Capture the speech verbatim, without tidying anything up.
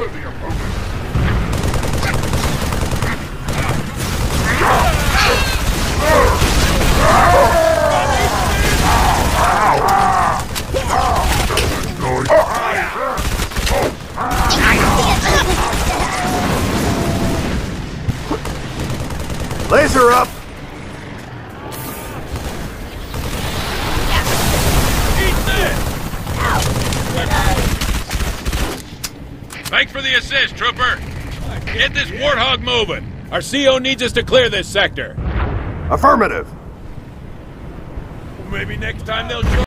Laser up! Thanks for the assist, Trooper. Get this Warthog moving. Our C O needs us to clear this sector. Affirmative. Maybe next time they'll join.